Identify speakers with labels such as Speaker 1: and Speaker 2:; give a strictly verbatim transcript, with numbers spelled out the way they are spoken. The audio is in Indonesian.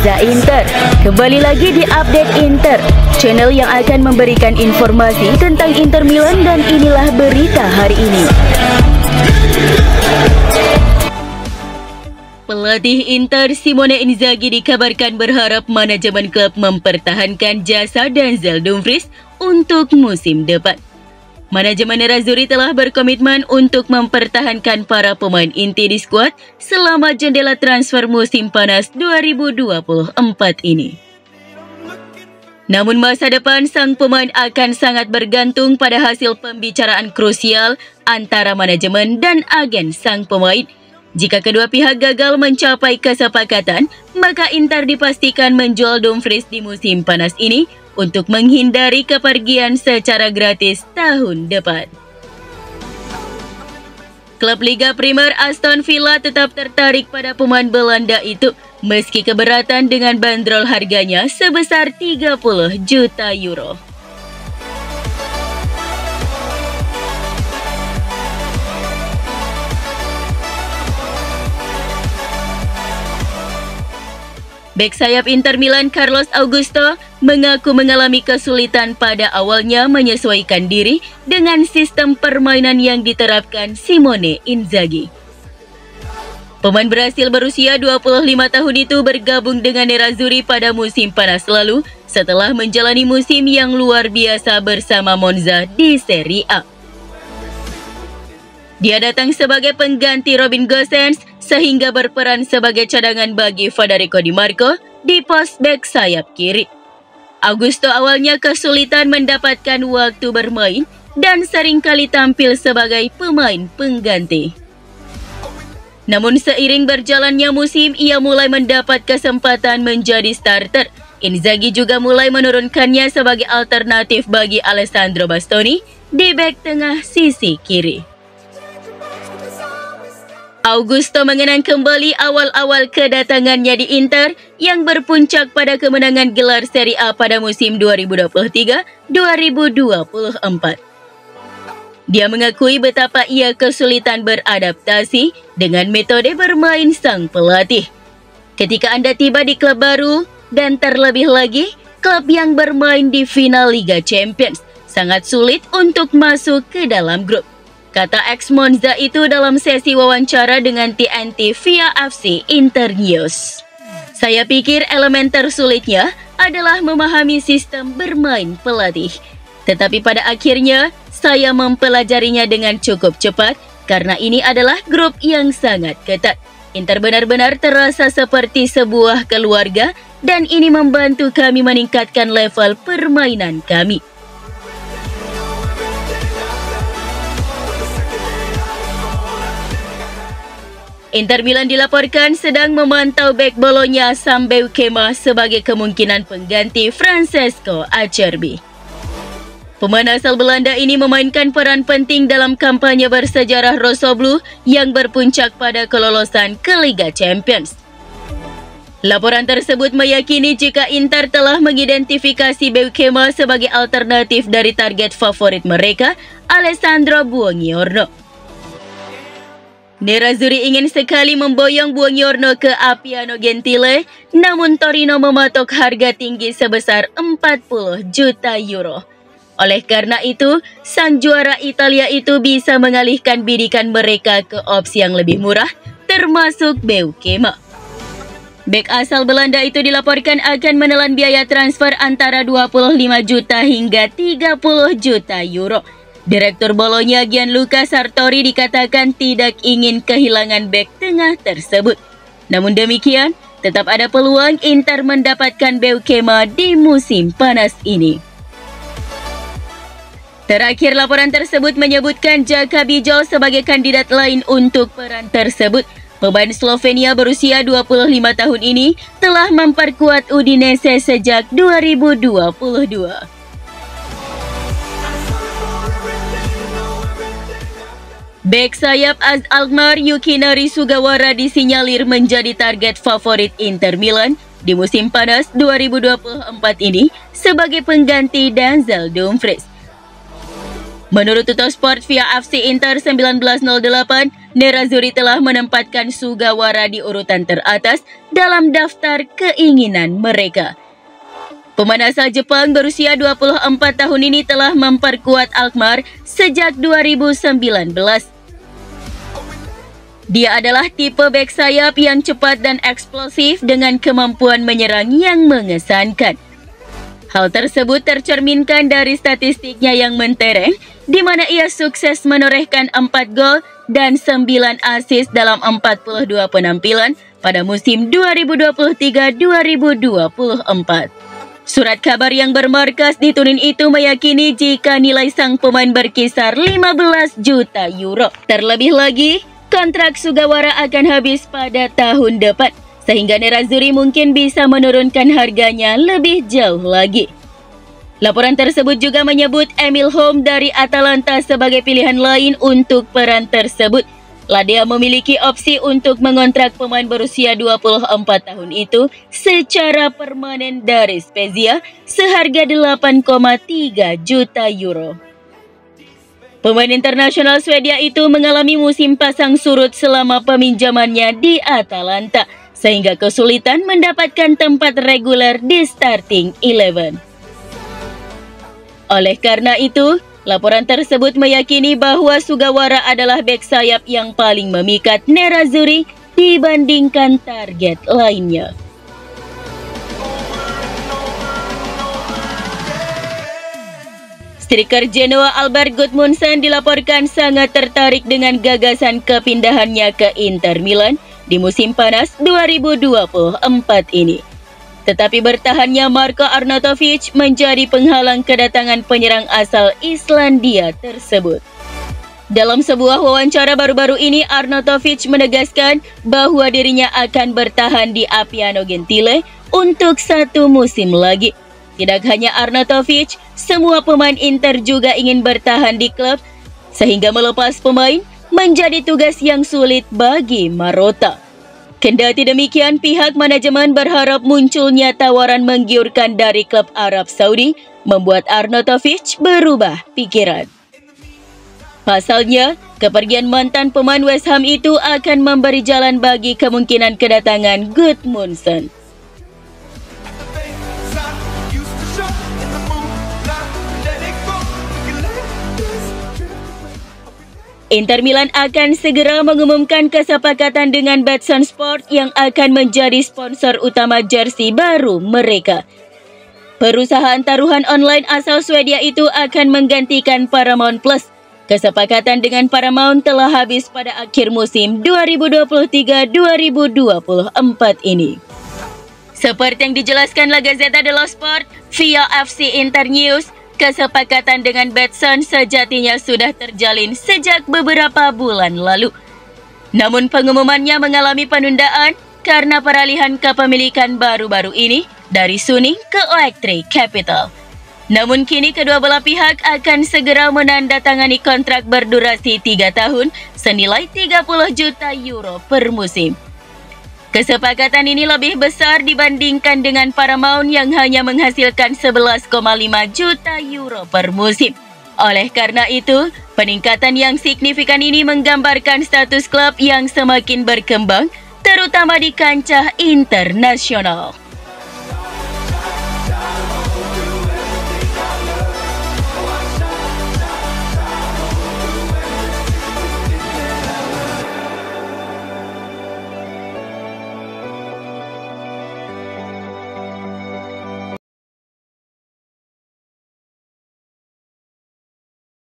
Speaker 1: Monza Inter. Kembali lagi di Update Inter, channel yang akan memberikan informasi tentang Inter Milan, dan inilah berita hari ini. Pelatih Inter Simone Inzaghi dikabarkan berharap manajemen klub mempertahankan jasa Denzel Dumfries untuk musim depan. Manajemen Nerazzurri telah berkomitmen untuk mempertahankan para pemain inti di skuad selama jendela transfer musim panas dua ribu dua puluh empat ini. Namun masa depan sang pemain akan sangat bergantung pada hasil pembicaraan krusial antara manajemen dan agen sang pemain. Jika kedua pihak gagal mencapai kesepakatan, maka Inter dipastikan menjual Dumfries di musim panas ini untuk menghindari kepergian secara gratis tahun depan. Klub Liga Primer Aston Villa tetap tertarik pada pemain Belanda itu, meski keberatan dengan bandrol harganya sebesar tiga puluh juta euro. Bek sayap Inter Milan Carlos Augusto mengaku mengalami kesulitan pada awalnya menyesuaikan diri dengan sistem permainan yang diterapkan Simone Inzaghi. Pemain Brasil berusia dua puluh lima tahun itu bergabung dengan Nerazzurri pada musim panas lalu setelah menjalani musim yang luar biasa bersama Monza di Serie A. Dia datang sebagai pengganti Robin Gosens sehingga berperan sebagai cadangan bagi Federico Di Marco di pos bek sayap kiri. Augusto awalnya kesulitan mendapatkan waktu bermain dan seringkali tampil sebagai pemain pengganti. Namun seiring berjalannya musim, ia mulai mendapat kesempatan menjadi starter. Inzaghi juga mulai menurunkannya sebagai alternatif bagi Alessandro Bastoni di bek tengah sisi kiri. Augusto mengenang kembali awal-awal kedatangannya di Inter yang berpuncak pada kemenangan gelar Serie A pada musim dua ribu dua puluh tiga dua ribu dua puluh empat. Dia mengakui betapa ia kesulitan beradaptasi dengan metode bermain sang pelatih. Ketika Anda tiba di klub baru dan terlebih lagi klub yang bermain di final Liga Champions, sangat sulit untuk masuk ke dalam grup, kata ex Monza itu dalam sesi wawancara dengan T N T via F C Internews. Saya pikir elemen tersulitnya adalah memahami sistem bermain pelatih. Tetapi pada akhirnya, saya mempelajarinya dengan cukup cepat karena ini adalah grup yang sangat ketat. Inter benar-benar terasa seperti sebuah keluarga dan ini membantu kami meningkatkan level permainan kami. Inter Milan dilaporkan sedang memantau bek Bologna Sam Beukema sebagai kemungkinan pengganti Francesco Acerbi. Pemain asal Belanda ini memainkan peran penting dalam kampanye bersejarah Rossoblu yang berpuncak pada kelolosan ke Liga Champions. Laporan tersebut meyakini jika Inter telah mengidentifikasi Beukema sebagai alternatif dari target favorit mereka, Alessandro Buongiorno. Nerazzurri ingin sekali memboyong Buongiorno ke Appiano Gentile, namun Torino mematok harga tinggi sebesar empat puluh juta euro. Oleh karena itu, sang juara Italia itu bisa mengalihkan bidikan mereka ke opsi yang lebih murah, termasuk Beukema. Bek asal Belanda itu dilaporkan akan menelan biaya transfer antara dua puluh lima juta hingga tiga puluh juta euro. Direktur Bologna Gianluca Sartori dikatakan tidak ingin kehilangan bek tengah tersebut. Namun demikian, tetap ada peluang Inter mendapatkan Beukema di musim panas ini. Terakhir, laporan tersebut menyebutkan Jaka Bijol sebagai kandidat lain untuk peran tersebut. Pemain Slovenia berusia dua puluh lima tahun ini telah memperkuat Udinese sejak dua ribu dua puluh dua. Bek sayap Az Alkmaar Yukinari Sugawara disinyalir menjadi target favorit Inter Milan di musim panas dua ribu dua puluh empat ini sebagai pengganti Denzel Dumfries. Menurut Tuttosport via F C Inter sembilan belas nol delapan, Nerazzurri telah menempatkan Sugawara di urutan teratas dalam daftar keinginan mereka. Pemain asal Jepang berusia dua puluh empat tahun ini telah memperkuat Alkmaar sejak dua ribu sembilan belas. Dia adalah tipe bek sayap yang cepat dan eksplosif dengan kemampuan menyerang yang mengesankan. Hal tersebut tercerminkan dari statistiknya yang mentereng, di mana ia sukses menorehkan empat gol dan sembilan assist dalam empat puluh dua penampilan pada musim dua ribu dua puluh tiga dua ribu dua puluh empat. Surat kabar yang bermarkas di Turin itu meyakini jika nilai sang pemain berkisar lima belas juta euro. Terlebih lagi, kontrak Sugawara akan habis pada tahun depan, sehingga Nerazzurri mungkin bisa menurunkan harganya lebih jauh lagi. Laporan tersebut juga menyebut Emil Holm dari Atalanta sebagai pilihan lain untuk peran tersebut. Ladea memiliki opsi untuk mengontrak pemain berusia dua puluh empat tahun itu secara permanen dari Spezia seharga delapan koma tiga juta euro. Pemain internasional Swedia itu mengalami musim pasang surut selama peminjamannya di Atalanta, sehingga kesulitan mendapatkan tempat reguler di starting eleven. Oleh karena itu, laporan tersebut meyakini bahwa Sugawara adalah bek sayap yang paling memikat Nerazzurri dibandingkan target lainnya. Striker Genoa Albert Gudmundsson dilaporkan sangat tertarik dengan gagasan kepindahannya ke Inter Milan di musim panas dua ribu dua puluh empat ini. Tetapi bertahannya Marko Arnautovic menjadi penghalang kedatangan penyerang asal Islandia tersebut. Dalam sebuah wawancara baru-baru ini, Arnautovic menegaskan bahwa dirinya akan bertahan di Appiano Gentile untuk satu musim lagi. Tidak hanya Arnautovic, semua pemain Inter juga ingin bertahan di klub, sehingga melepas pemain menjadi tugas yang sulit bagi Marotta. Kendati demikian, pihak manajemen berharap munculnya tawaran menggiurkan dari klub Arab Saudi membuat Arnautovic berubah pikiran. Pasalnya, kepergian mantan pemain West Ham itu akan memberi jalan bagi kemungkinan kedatangan Gudmundsson. Inter Milan akan segera mengumumkan kesepakatan dengan Betsson Sport yang akan menjadi sponsor utama jersey baru mereka. Perusahaan taruhan online asal Swedia itu akan menggantikan Paramount Plus. Kesepakatan dengan Paramount telah habis pada akhir musim dua ribu dua puluh tiga dua ribu dua puluh empat ini. Seperti yang dijelaskan La Gazzetta dello Sport via F C Inter News, kesepakatan dengan Betsson sejatinya sudah terjalin sejak beberapa bulan lalu. Namun pengumumannya mengalami penundaan karena peralihan kepemilikan baru-baru ini dari Suning ke Oaktree Capital. Namun kini kedua belah pihak akan segera menandatangani kontrak berdurasi tiga tahun senilai tiga puluh juta euro per musim. Kesepakatan ini lebih besar dibandingkan dengan Paramount yang hanya menghasilkan sebelas koma lima juta euro per musim. Oleh karena itu, peningkatan yang signifikan ini menggambarkan status klub yang semakin berkembang, terutama di kancah internasional.